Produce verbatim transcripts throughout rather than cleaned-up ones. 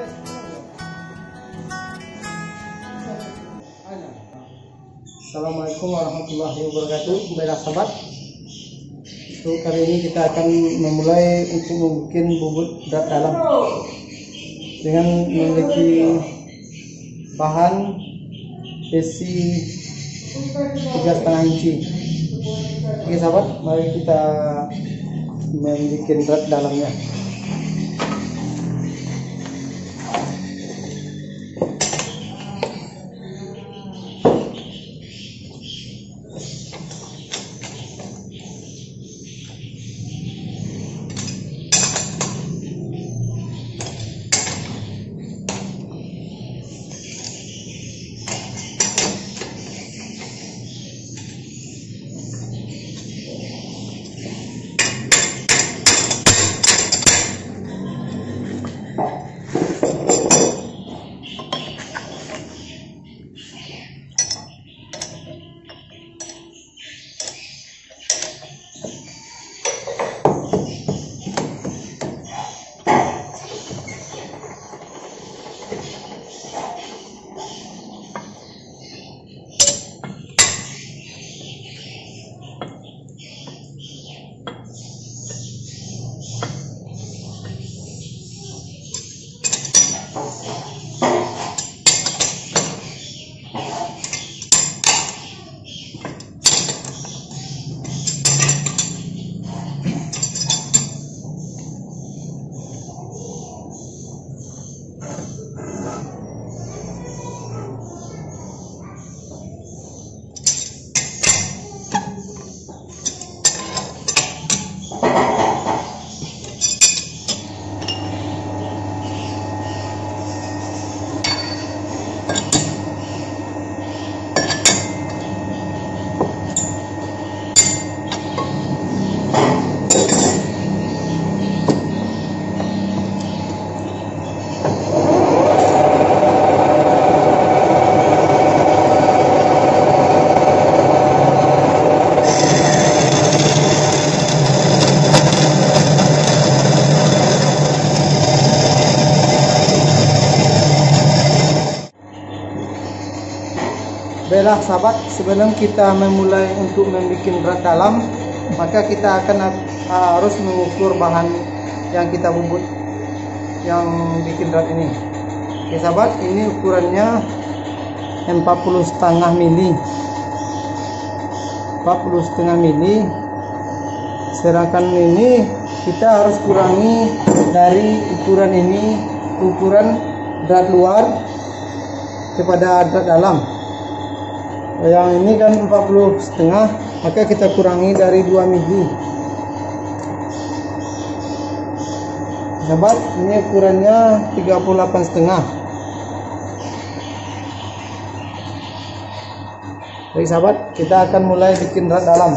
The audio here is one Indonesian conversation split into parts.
Assalamualaikum warahmatullahi wabarakatuh. Baiklah sahabat, untuk kali ini kita akan memulai untuk membuat bubut berat dalam dengan memiliki bahan besi tiga setengah inci. Oke sahabat, mari kita membuat berat dalamnya. Baiklah sahabat, sebelum kita memulai untuk membuat berat dalam, maka kita akan harus mengukur bahan yang kita bubut yang bikin berat ini. Oke sahabat, ini ukurannya empat puluh setengah mili, empat puluh setengah mili. Sedangkan ini kita harus kurangi dari ukuran ini, ukuran berat luar kepada berat dalam. Yang ini kan empat puluh setengah, maka kita kurangi dari dua mili. Sahabat, ini ukurannya tiga puluh delapan setengah. Baik sahabat, kita akan mulai bikin berat dalam.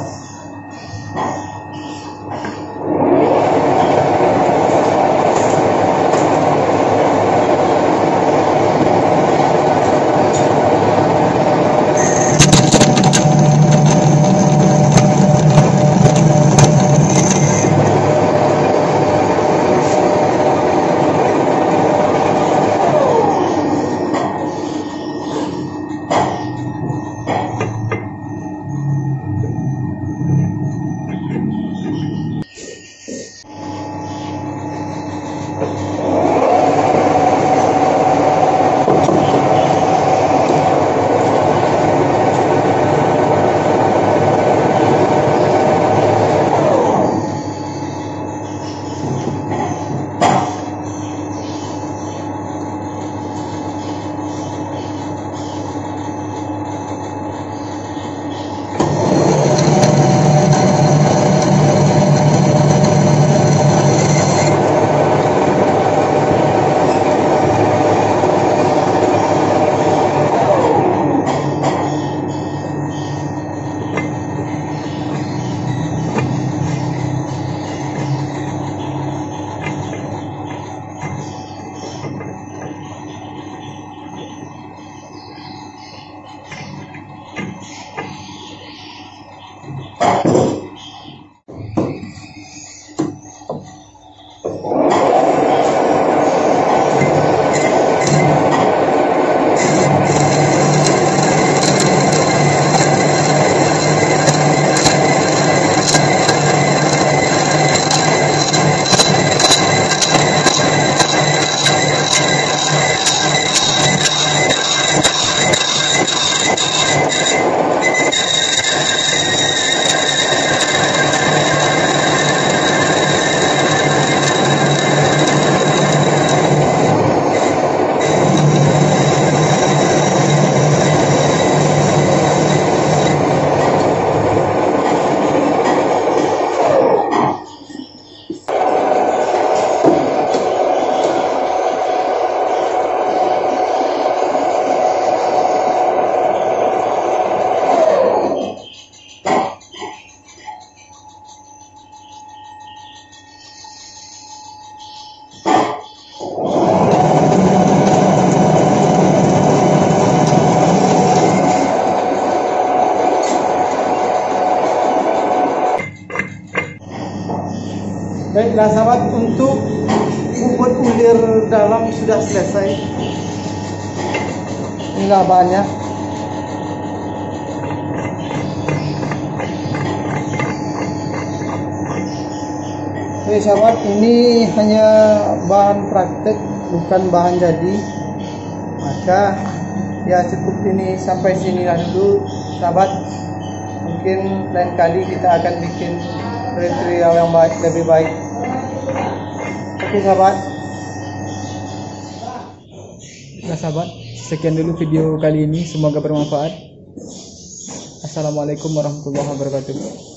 Nah sahabat, untuk bubut ulir dalam sudah selesai. Inilah bahannya. Oke sahabat, ini hanya bahan praktek, bukan bahan jadi. Maka ya cukup ini, sampai sini dulu sahabat. Mungkin lain kali kita akan bikin tutorial yang baik, lebih baik. Oke sahabat. Nah sahabat, sekian dulu video kali ini, semoga bermanfaat. Assalamualaikum warahmatullahi wabarakatuh.